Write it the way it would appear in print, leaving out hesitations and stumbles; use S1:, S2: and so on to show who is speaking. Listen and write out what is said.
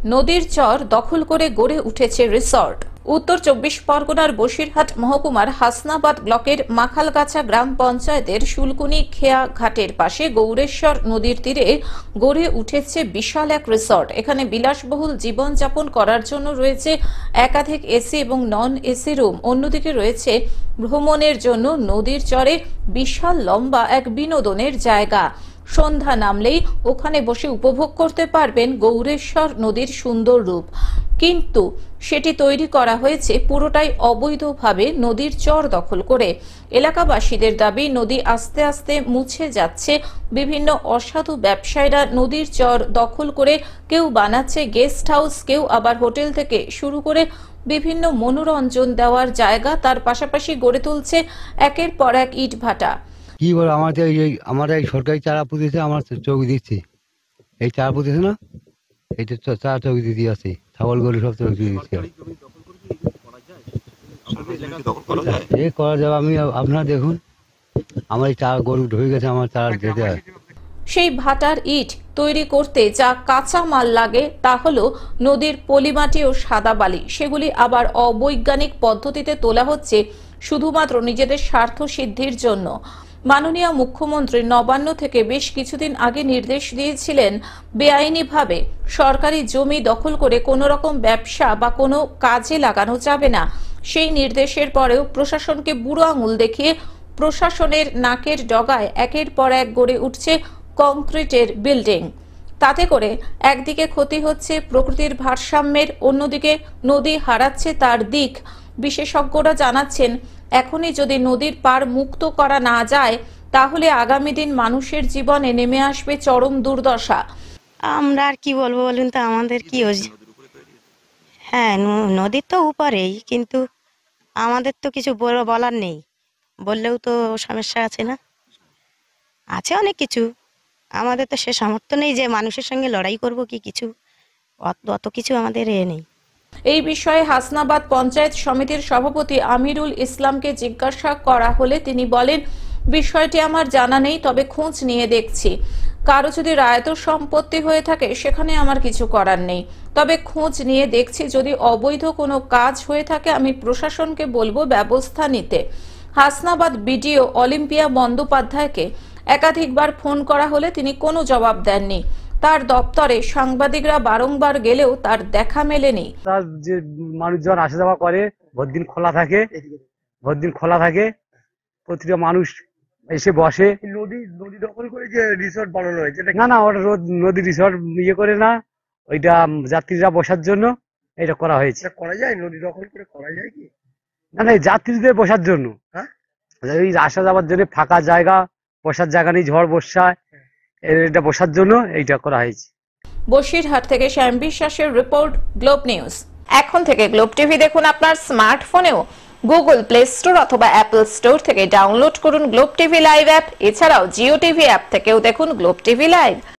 S1: নদীর চর দখল করে গড়ে উঠেছে রিসর্ট। উত্তর 24 পরগনার বসিরহাট মহকুমার হাসনাবাদ ব্লকের মাখালগাছা গ্রাম পঞ্চায়েতের শুলকুনি খেয়া ঘাটের পাশে গৌরেশ্বর নদীর তীরে গড়ে উঠেছে বিশাল এক রিসর্ট। এখানে বিলাসবহুল জীবনযাপন করার জন্য রয়েছে একাধিক এসি এবং নন এসি রুম। অন্যদিকে রয়েছে ভ্রমণের জন্য নদীর চরে বিশাল লম্বা এক বিনোদনের জায়গা। সন্ধ্যা নামলেই ওখানে বসে উপভোগ করতে পারবেন গৌরেশ্বর নদীর সুন্দর রূপ। কিন্তু সেটি তৈরি করা হয়েছে পুরোটাই অবৈধভাবে নদীর চর দখল করে। এলাকাবাসীদের দাবি, নদী আস্তে আস্তে মুছে যাচ্ছে। বিভিন্ন অসাধু ব্যবসায়ীরা নদীর চর দখল করে কেউ বানাচ্ছে গেস্ট হাউস, কেউ আবার হোটেল থেকে শুরু করে বিভিন্ন মনোরঞ্জন দেওয়ার জায়গা। তার পাশাপাশি গড়ে তুলছে একের পর এক ইট ভাটা।
S2: কি বল, আমাদের এই সরকারি চারা পুঁতেছে, আমার চোখ দিচ্ছি এই চারা পুঁতেছে না, এইটা চারা চোখ দিতে আছে, ছাগল গরু সব চোখ দিয়ে দিচ্ছি। এই করা যাবে, আমি আপনারা দেখুন আমার এই চারা গরু ঢুকে গেছে, আমার চারা যেতে হয়।
S1: সেই ভাটার ইট তৈরি করতে যা কাঁচা মাল লাগে তা হলো নদীর পলিমাটি ও সাদা বালি। সেগুলি আবার অবৈজ্ঞানিক পদ্ধতিতে তোলা হচ্ছে শুধুমাত্র নিজেদের স্বার্থ সিদ্ধির জন্য। মাননীয় মুখ্যমন্ত্রী নবান্ন থেকে বেশ কিছুদিন আগে নির্দেশ দিয়েছিলেন, বেআইনিভাবে সরকারি জমি দখল করে কোনো রকম ব্যবসা বা কোনো কাজে লাগানো যাবে না। সেই নির্দেশের পরেও প্রশাসনকে বুড়ো আঙুল দেখিয়ে প্রশাসনের নাকের ডগায় একের পর এক গড়ে উঠছে কংক্রিটের বিল্ডিং। তাতে করে একদিকে ক্ষতি হচ্ছে প্রকৃতির ভারসাম্যের, অন্যদিকে নদী হারাচ্ছে তার দিক। বিশেষজ্ঞরা জানাচ্ছেন, এখনই যদি নদীর পার মুক্ত করা না যায় তাহলে আগামী দিন মানুষের জীবনে নেমে আসবে চরম দুর্দশা।
S3: আমরা আর কি বলবো বলুন তো, আমাদের কি হ্যাঁ, নদীর তো উপরেই, কিন্তু আমাদের তো কিছু বলার নেই। বললেও তো সমস্যা আছে, না আছে অনেক কিছু, আমাদের তো সে সামর্থ্য নেই যে মানুষের সঙ্গে লড়াই করব কি কিছু, অত কিছু আমাদের নেই।
S1: এই বিষয়ে হাসনাবাদ পঞ্চায়েত সমিতির সভাপতি আমিরুল ইসলামকে জিজ্ঞাসা করা হলে তিনি বলেন, বিষয়টি আমার জানা নেই, তবে খোঁজ নিয়ে দেখছি। কারো যদি রায়ত সম্পত্তি হয়ে থাকে সেখানে আমার কিছু করার নেই, তবে খোঁজ নিয়ে দেখছি। যদি অবৈধ কোনো কাজ হয়ে থাকে আমি প্রশাসনকে বলবো ব্যবস্থা নিতে। হাসনাবাদ বিডিও অলিম্পিয়া বন্দ্যোপাধ্যায়কে একাধিকবার ফোন করা হলে তিনি কোনো জবাব দেননি। তার দপ্তরে সাংবাদিকরা বারংবার গেলেও তার দেখা মেলেনি।
S4: তার যে মানুষজন আসা যাওয়া করে, ভোরদিন খোলা থাকে, প্রতিটা মানুষ এসে বসে। নদী দখল করে যে রিসর্ট বানানো হয়েছে, না ওটা নদী রিসর্ট ইয়ে করে না, ওইটা যাত্রীরা বসার জন্য এটা করা হয়েছে। করা যায় নদী দখল করে, করা যায় কি না, যাত্রীদের বসার জন্য, এই আসা যাওয়ার জন্য ফাঁকা জায়গা, বসার জায়গা নেই, ঝড় বর্ষায় এটা বসার জন্য এইটা করা হয়েছে।
S1: বসিরহাট থেকে শ্যাম বিশ্বাসের রিপোর্ট, গ্লোব নিউজ। এখন থেকে গ্লোব টিভি দেখুন আপনার স্মার্টফোনেও। গুগল প্লে স্টোর অথবা অ্যাপল স্টোর থেকে ডাউনলোড করুন গ্লোব টিভি লাইভ অ্যাপ। এছাড়াও জিও টিভি অ্যাপ থেকেও দেখুন গ্লোব টিভি লাইভ।